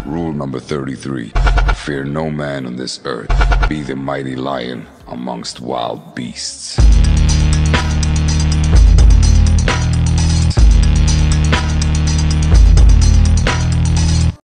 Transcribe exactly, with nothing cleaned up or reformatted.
Rule number thirty-three. Fear no man on this earth. Be the mighty lion amongst wild beasts.